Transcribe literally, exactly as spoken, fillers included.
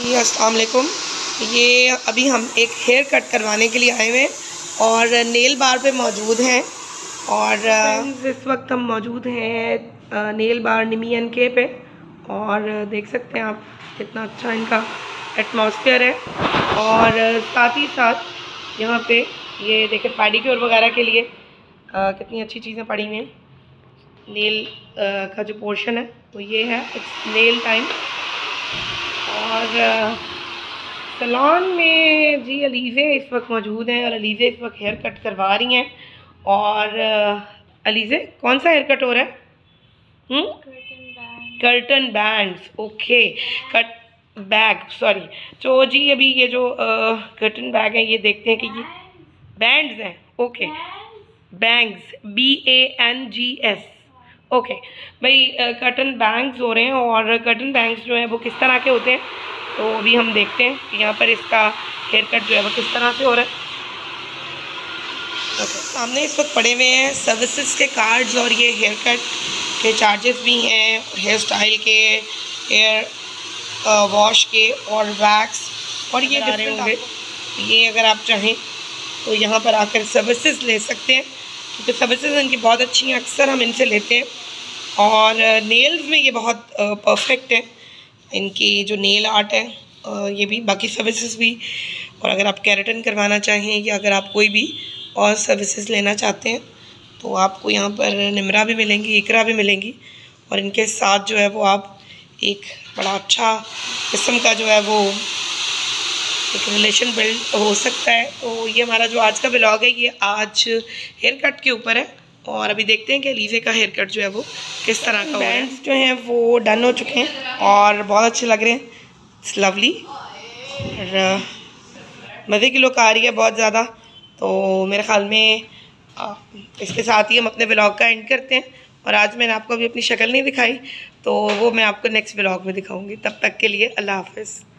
जी अस्सलाम वालेकुम। ये अभी हम एक हेयर कट करवाने के लिए आए हुए हैं और नेल बार पे मौजूद हैं। और इस वक्त हम मौजूद हैं नेल बार निमियन के पे और देख सकते हैं आप कितना अच्छा इनका एटमॉस्फेयर है। और साथ ही साथ यहाँ पे ये देखें पेडिक्योर वगैरह के लिए आ, कितनी अच्छी चीज़ें पड़ी हुई हैं। नेल आ, का जो पोर्शन है वो ये है, इट्स नेल टाइम। और सैलून में जी अलीज़े इस वक्त मौजूद हैं और अलीज़े इस वक्त हेयर कट करवा रही हैं। और अलीज़े कौन सा हेयर कट हो रहा है? Hmm curtain bands. Okay, cut bag sorry. तो जी अभी ये जो कर्टन बैग है ये देखते हैं कि ये बैंड्स हैं। Okay, bangs, B A N G S. Okay भाई, कर्टन बैंग्स हो रहे हैं। और कर्टन बैंग्स जो हैं वो किस तरह के होते हैं तो अभी हम देखते हैं कि यहाँ पर इसका हेयर कट जो है वो किस तरह से हो रहा है। Okay okay. सामने इस वक्त पड़े हुए हैं सर्विसेज के कार्ड्स और ये हेयर कट के चार्जेस भी हैं, हेयर स्टाइल के, हेयर वॉश के और वैक्स और ये डिफरेंट होंगे। ये अगर आप चाहें तो यहाँ पर आकर सर्विसेज ले सकते हैं क्योंकि सर्विसेज इनकी बहुत अच्छी हैं, अक्सर हम इनसे लेते हैं। और नेल्स में ये बहुत परफेक्ट है, इनकी जो नेल आर्ट है ये भी, बाकी सर्विसेज भी। और अगर आप केराटिन करवाना चाहें या अगर आप कोई भी और सर्विसेज लेना चाहते हैं तो आपको यहाँ पर निमरा भी मिलेंगी, इकरा भी मिलेंगी। और इनके साथ जो है वो आप एक बड़ा अच्छा किस्म का जो है वो एक रिलेशन बिल्ड हो सकता है। तो ये हमारा जो आज का व्लॉग है ये आज हेयर कट के ऊपर है। और अभी देखते हैं कि अलीज़े का हेयर कट जो है वो किस तरह का हो रहा है। बैंड्स जो हैं वो डन हो चुके हैं और बहुत अच्छे लग रहे हैं, इट्स लवली। और मज़े की लुक आ रही है बहुत ज़्यादा। तो मेरे ख्याल में आ, इसके साथ ही हम अपने व्लॉग का एंड करते हैं। और आज मैंने आपको अभी अपनी शक्ल नहीं दिखाई तो वो मैं आपको नेक्स्ट व्लॉग में दिखाऊंगी। तब तक के लिए अल्लाह हाफ़िज़।